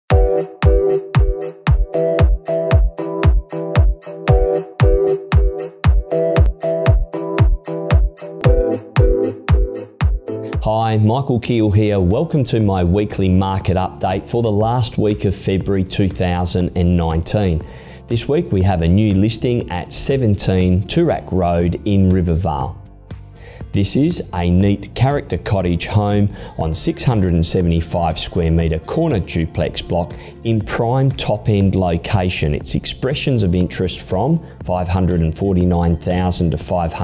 Hi, Michaelkeil here. Welcome to my weekly market update for the last week of February 2019. This week we have a new listing at 17 Toorak Road in Rivervale. This is a neat character cottage home on 675 square metre corner duplex block in prime top end location. It's expressions of interest from $549,000 to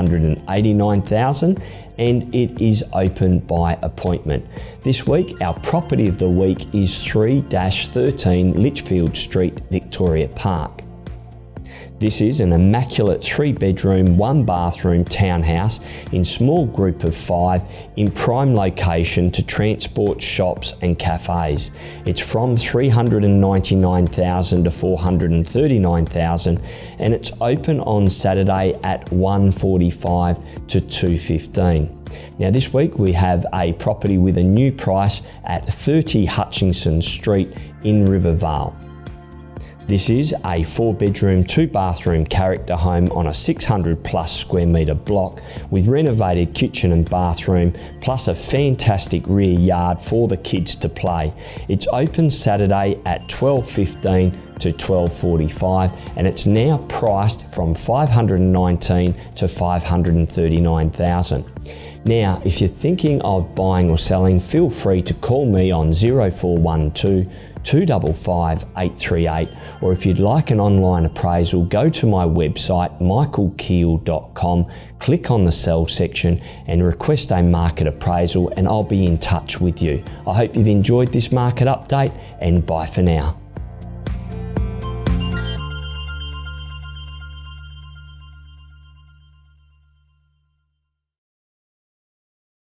$589,000 and it is open by appointment. This week our property of the week is 3-13 Litchfield Street, Victoria Park. This is an immaculate 3-bedroom, 1-bathroom townhouse in small group of 5 in prime location to transport shops and cafes. It's from $399,000 to $439,000 and it's open on Saturday at 1:45 to 2:15. Now this week we have a property with a new price at 30 Hutchinson Street in Rivervale. This is a 4-bedroom, 2-bathroom character home on a 600+ square metre block with renovated kitchen and bathroom, plus a fantastic rear yard for the kids to play. It's open Saturday at 12:15 to 12:45 and it's now priced from $519,000 to $539,000. Now, if you're thinking of buying or selling, feel free to call me on 0412 255 838, or if you'd like an online appraisal, go to my website Michaelkeil.com, click on the sell section and request a market appraisal and I'll be in touch with you. I hope you've enjoyed this market update and bye for now.